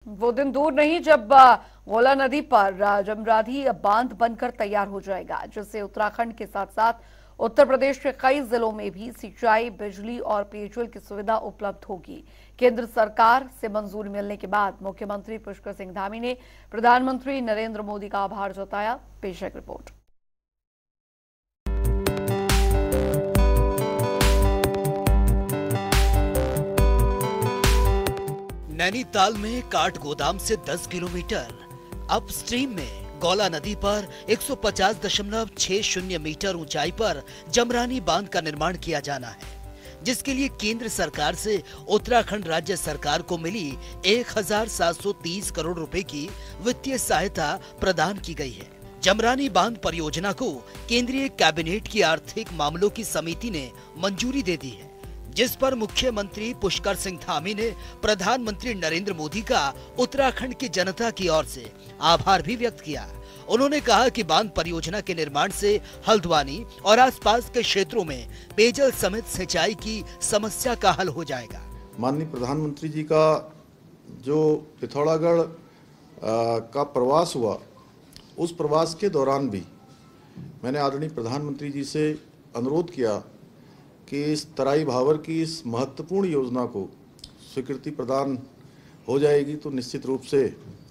वो दिन दूर नहीं जब गोला नदी पर जमरानी बांध बनकर तैयार हो जाएगा, जिससे उत्तराखंड के साथ साथ उत्तर प्रदेश के कई जिलों में भी सिंचाई, बिजली और पेयजल की सुविधा उपलब्ध होगी। केंद्र सरकार से मंजूरी मिलने के बाद मुख्यमंत्री पुष्कर सिंह धामी ने प्रधानमंत्री नरेंद्र मोदी का आभार जताया। पेश है रिपोर्ट। नैनीताल में काठ गोदाम से 10 किलोमीटर अपस्ट्रीम में गौला नदी पर 150.60 मीटर ऊंचाई पर जमरानी बांध का निर्माण किया जाना है, जिसके लिए केंद्र सरकार से उत्तराखंड राज्य सरकार को मिली 1730 करोड़ रुपए की वित्तीय सहायता प्रदान की गई है। जमरानी बांध परियोजना को केंद्रीय कैबिनेट की आर्थिक मामलों की समिति ने मंजूरी दे दी है, जिस पर मुख्यमंत्री पुष्कर सिंह धामी ने प्रधानमंत्री नरेंद्र मोदी का उत्तराखंड की जनता की ओर से आभार भी व्यक्त किया। उन्होंने कहा कि बांध परियोजना के निर्माण से हल्द्वानी और आसपास के क्षेत्रों में पेयजल समेत सिंचाई की समस्या का हल हो जाएगा। माननीय प्रधानमंत्री जी का जो पिथौरागढ़ का प्रवास हुआ, उस प्रवास के दौरान भी मैंने आदरणीय प्रधानमंत्री जी से अनुरोध किया कि इस तराई भावर की इस महत्वपूर्ण योजना को स्वीकृति प्रदान हो जाएगी तो निश्चित रूप से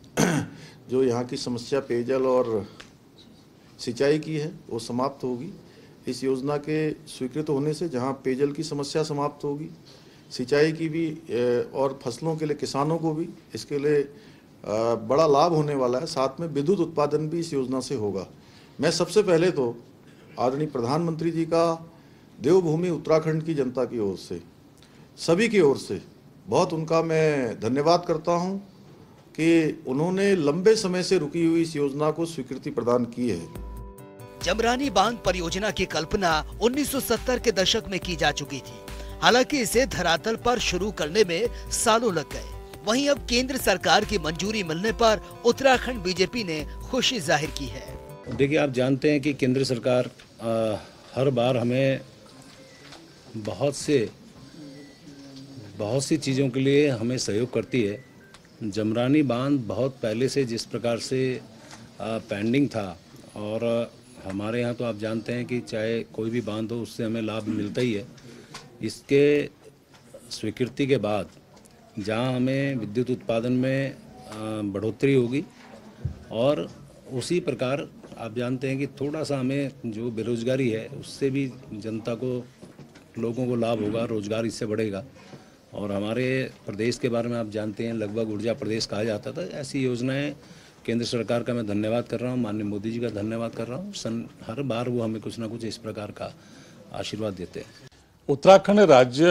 जो यहाँ की समस्या पेयजल और सिंचाई की है वो समाप्त होगी। इस योजना के स्वीकृत होने से जहाँ पेयजल की समस्या समाप्त होगी, सिंचाई की भी और फसलों के लिए किसानों को भी इसके लिए बड़ा लाभ होने वाला है। साथ में विद्युत उत्पादन भी इस योजना से होगा। मैं सबसे पहले तो आदरणीय प्रधानमंत्री जी का देवभूमि उत्तराखंड की जनता की ओर से, सभी की ओर से बहुत उनका मैं धन्यवाद करता हूं कि उन्होंने लंबे समय से रुकी हुई इस योजना को स्वीकृति प्रदान की है। जमरानी बांध परियोजना की कल्पना 1970 के दशक में की जा चुकी थी। हालांकि इसे धरातल पर शुरू करने में सालों लग गए। वहीं अब केंद्र सरकार की मंजूरी मिलने पर उत्तराखंड बीजेपी ने खुशी जाहिर की है। देखिए, आप जानते हैं कि केंद्र सरकार हर बार हमें बहुत सी चीज़ों के लिए हमें सहयोग करती है। जमरानी बांध बहुत पहले से जिस प्रकार से पेंडिंग था, और हमारे यहाँ तो आप जानते हैं कि चाहे कोई भी बांध हो उससे हमें लाभ मिलता ही है। इसके स्वीकृति के बाद जहाँ हमें विद्युत उत्पादन में बढ़ोतरी होगी, और उसी प्रकार आप जानते हैं कि थोड़ा सा हमें जो बेरोजगारी है उससे भी जनता को, लोगों को लाभ होगा, रोजगार इससे बढ़ेगा। और हमारे प्रदेश के बारे में आप जानते हैं, लगभग ऊर्जा प्रदेश कहा जाता था। ऐसी योजनाएं केंद्र सरकार का मैं धन्यवाद कर रहा हूं, माननीय मोदी जी का धन्यवाद कर रहा हूं। हर बार वो हमें कुछ ना कुछ इस प्रकार का आशीर्वाद देते हैं। उत्तराखंड राज्य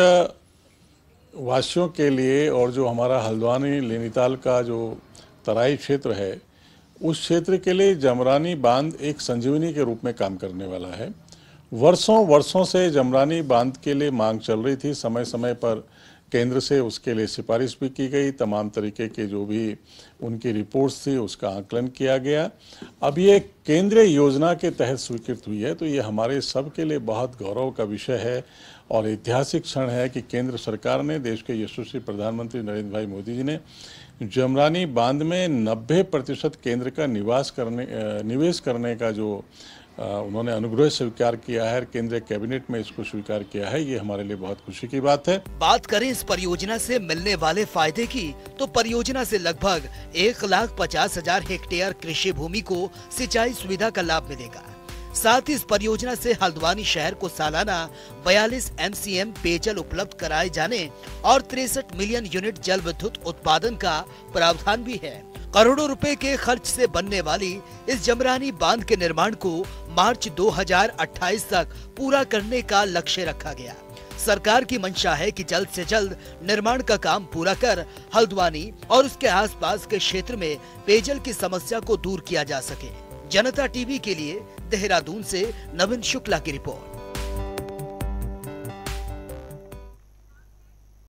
वासियों के लिए और जो हमारा हल्द्वानी नैनीताल का जो तराई क्षेत्र है, उस क्षेत्र के लिए जमरानी बांध एक संजीवनी के रूप में काम करने वाला है। वर्षों से जमरानी बांध के लिए मांग चल रही थी। समय समय पर केंद्र से उसके लिए सिफारिश भी की गई। तमाम तरीके के जो भी उनकी रिपोर्ट्स थी उसका आकलन किया गया। अब ये केंद्रीय योजना के तहत स्वीकृत हुई है, तो ये हमारे सब के लिए बहुत गौरव का विषय है और ऐतिहासिक क्षण है कि केंद्र सरकार ने, देश के यशस्वी प्रधानमंत्री नरेंद्र भाई मोदी जी ने जमरानी बांध में 90% केंद्र का निवेश करने का जो उन्होंने अनुग्रह स्वीकार किया है, केंद्रीय कैबिनेट में इसको स्वीकार किया है, ये हमारे लिए बहुत खुशी की बात है। बात करें इस परियोजना से मिलने वाले फायदे की, तो परियोजना से लगभग 1,50,000 हेक्टेयर कृषि भूमि को सिंचाई सुविधा का लाभ मिलेगा। साथ ही इस परियोजना से हल्द्वानी शहर को सालाना 42 MCM पेयजल उपलब्ध कराए जाने और 63 मिलियन यूनिट जल विद्युत उत्पादन का प्रावधान भी है। करोड़ों रुपए के खर्च से बनने वाली इस जमरानी बांध के निर्माण को मार्च 2028 तक पूरा करने का लक्ष्य रखा गया। सरकार की मंशा है कि जल्द से जल्द निर्माण का काम पूरा कर हल्द्वानी और उसके आसपास के क्षेत्र में पेयजल की समस्या को दूर किया जा सके। जनता टीवी के लिए देहरादून से नवीन शुक्ला की रिपोर्ट।